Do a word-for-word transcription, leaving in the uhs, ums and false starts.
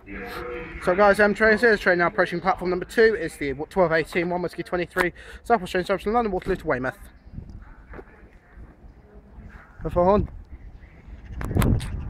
So guys, um, trains here. This train now approaching platform number two. Is the twelve eighteen one Whiskey twenty-three South West train service from London Waterloo to Weymouth. Before on.